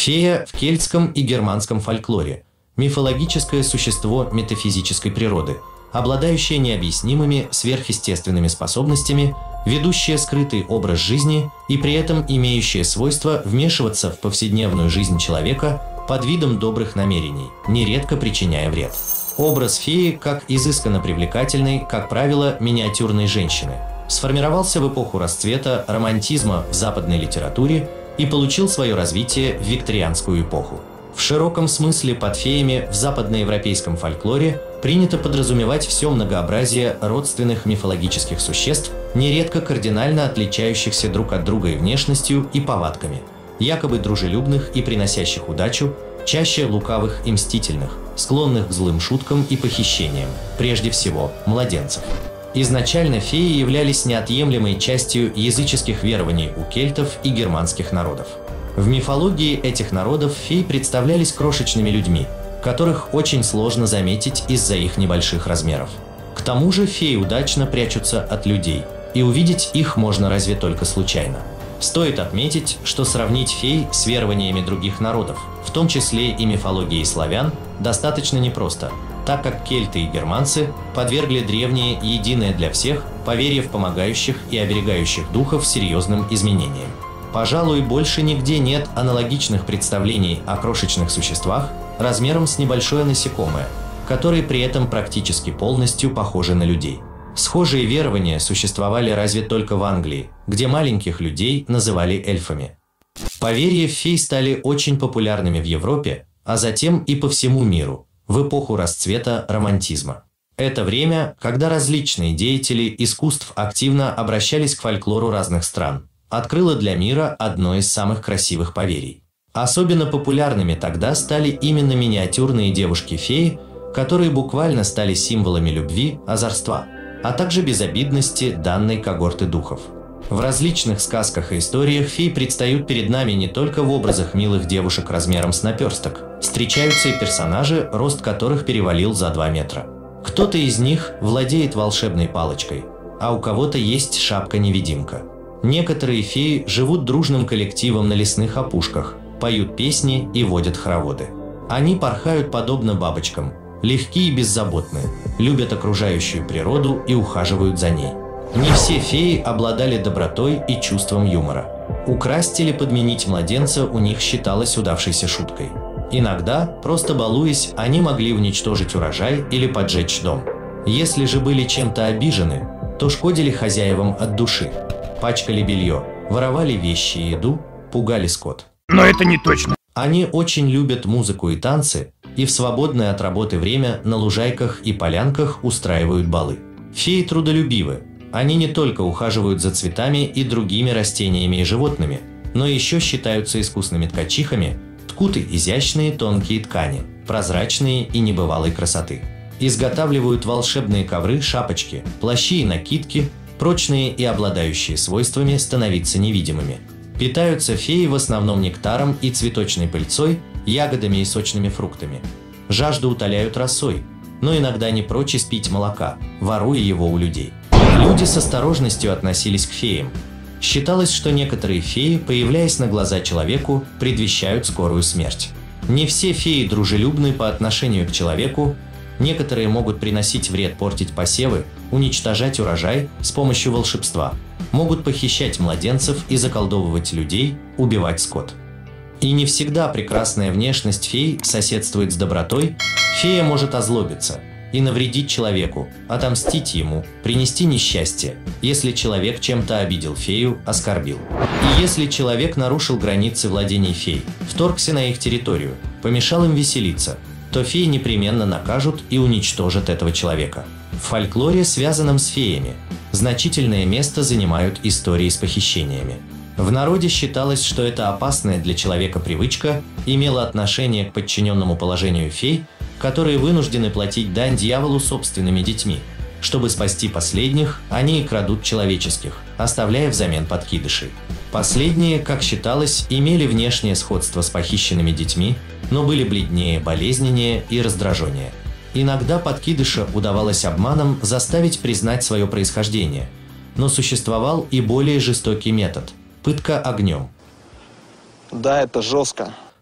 Фея в кельтском и германском фольклоре – мифологическое существо метафизической природы, обладающее необъяснимыми сверхъестественными способностями, ведущее скрытый образ жизни и при этом имеющее свойство вмешиваться в повседневную жизнь человека под видом добрых намерений, нередко причиняя вред. Образ феи, как изысканно привлекательной, как правило, миниатюрной женщины, сформировался в эпоху расцвета романтизма в западной литературе и получил свое развитие в викторианскую эпоху. В широком смысле под феями в западноевропейском фольклоре принято подразумевать все многообразие родственных мифологических существ, нередко кардинально отличающихся друг от друга и внешностью, и повадками, якобы дружелюбных и приносящих удачу, чаще лукавых и мстительных, склонных к злым шуткам и похищениям, прежде всего младенцев. Изначально феи являлись неотъемлемой частью языческих верований у кельтов и германских народов. В мифологии этих народов феи представлялись крошечными людьми, которых очень сложно заметить из-за их небольших размеров. К тому же феи удачно прячутся от людей, и увидеть их можно разве только случайно. Стоит отметить, что сравнить фей с верованиями других народов, в том числе и мифологией славян, достаточно непросто, так как кельты и германцы подвергли древние и единое для всех поверье в помогающих и оберегающих духов серьезным изменениям. Пожалуй, больше нигде нет аналогичных представлений о крошечных существах размером с небольшое насекомое, которые при этом практически полностью похожи на людей. Схожие верования существовали разве только в Англии, где маленьких людей называли эльфами. Поверья в фей стали очень популярными в Европе, а затем и по всему миру, в эпоху расцвета романтизма. Это время, когда различные деятели искусств активно обращались к фольклору разных стран, открыло для мира одно из самых красивых поверий. Особенно популярными тогда стали именно миниатюрные девушки-феи, которые буквально стали символами любви, озорства, а также безобидности данной когорты духов. В различных сказках и историях феи предстают перед нами не только в образах милых девушек размером с наперсток, встречаются и персонажи, рост которых перевалил за 2 метра. Кто-то из них владеет волшебной палочкой, а у кого-то есть шапка-невидимка. Некоторые феи живут дружным коллективом на лесных опушках, поют песни и водят хороводы. Они порхают подобно бабочкам, легкие и беззаботны, любят окружающую природу и ухаживают за ней. Не все феи обладали добротой и чувством юмора. Украсть или подменить младенца у них считалось удавшейся шуткой. Иногда, просто балуясь, они могли уничтожить урожай или поджечь дом. Если же были чем-то обижены, то шкодили хозяевам от души. Пачкали белье, воровали вещи и еду, пугали скот. Но это не точно. Они очень любят музыку и танцы, и в свободное от работы время на лужайках и полянках устраивают балы. Феи трудолюбивы. Они не только ухаживают за цветами и другими растениями и животными, но еще считаются искусными ткачихами, ткут изящные тонкие ткани, прозрачные и небывалой красоты. Изготавливают волшебные ковры, шапочки, плащи и накидки, прочные и обладающие свойствами становиться невидимыми. Питаются феи в основном нектаром и цветочной пыльцой, ягодами и сочными фруктами. Жажду утоляют росой, но иногда не прочь испить молока, воруя его у людей. Люди с осторожностью относились к феям. Считалось, что некоторые феи, появляясь на глаза человеку, предвещают скорую смерть. Не все феи дружелюбны по отношению к человеку, некоторые могут приносить вред, портить посевы, уничтожать урожай с помощью волшебства, могут похищать младенцев и заколдовывать людей, убивать скот. И не всегда прекрасная внешность фей соседствует с добротой, фея может озлобиться и навредить человеку, отомстить ему, принести несчастье, если человек чем-то обидел фею, оскорбил. И если человек нарушил границы владений фей, вторгся на их территорию, помешал им веселиться, то феи непременно накажут и уничтожат этого человека. В фольклоре, связанном с феями, значительное место занимают истории с похищениями. В народе считалось, что эта опасная для человека привычка имела отношение к подчиненному положению фей, которые вынуждены платить дань дьяволу собственными детьми. Чтобы спасти последних, они и крадут человеческих, оставляя взамен подкидышей. Последние, как считалось, имели внешнее сходство с похищенными детьми, но были бледнее, болезненнее и раздраженнее. Иногда подкидыша удавалось обманом заставить признать свое происхождение, но существовал и более жестокий метод – пытка огнем. Да, это жестко.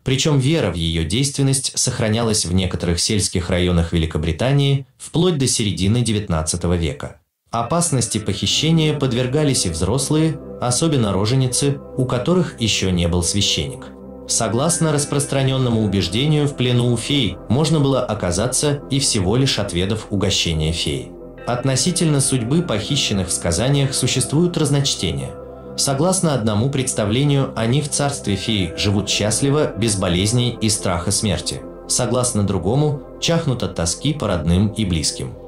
Причем вера в ее действенность сохранялась в некоторых сельских районах Великобритании вплоть до середины XIX века. Опасности похищения подвергались и взрослые, особенно роженицы, у которых еще не был священник. Согласно распространенному убеждению, в плену у фей можно было оказаться и всего лишь отведав угощения феи. Относительно судьбы похищенных в сказаниях существуют разночтения. Согласно одному представлению, они в царстве фей живут счастливо, без болезней и страха смерти. Согласно другому, чахнут от тоски по родным и близким.